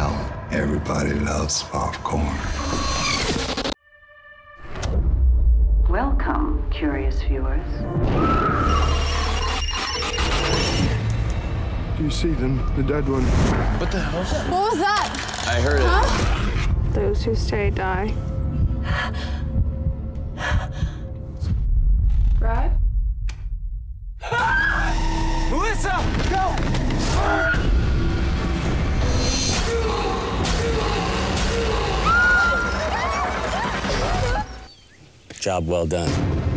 Now, everybody loves popcorn. Welcome, curious viewers. Do you see them? The dead one. What the hell? What was that? I heard it. Those who stay die. Right? Melissa! Go! Job well done.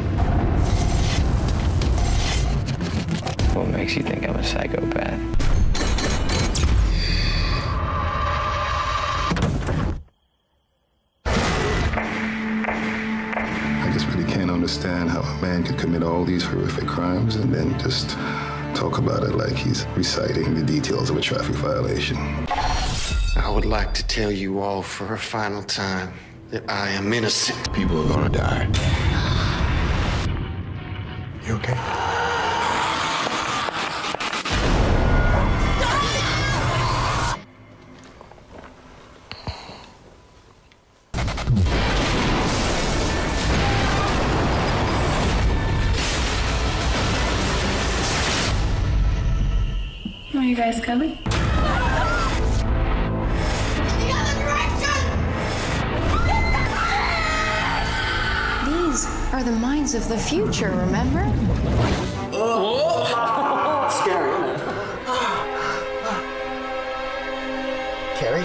What makes you think I'm a psychopath? I just really can't understand how a man could commit all these horrific crimes and then just talk about it like he's reciting the details of a traffic violation. I would like to tell you all for a final time that I am innocent. People are gonna die. You okay? Are you guys coming? These are the minds of the future, remember? Scary, isn't it? Carrie?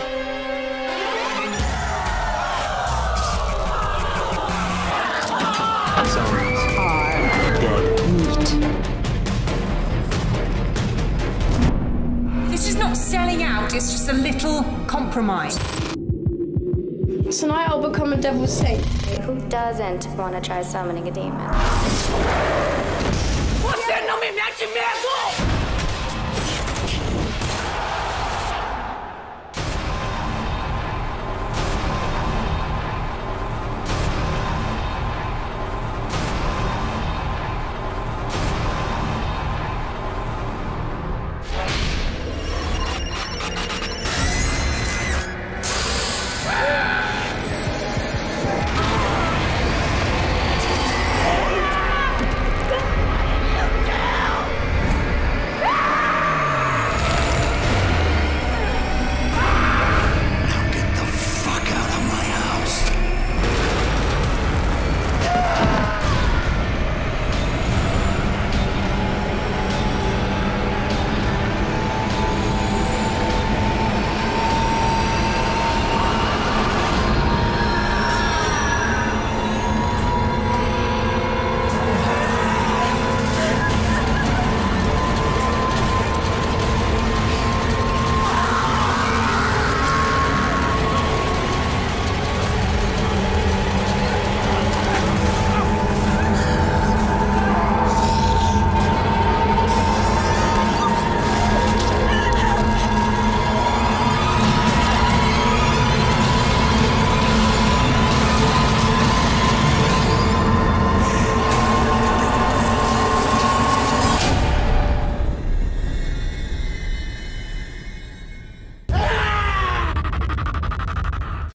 Are dead meat. This is not selling out, it's just a little compromise. Tonight I'll become a devil's saint. Who doesn't want to try summoning a demon?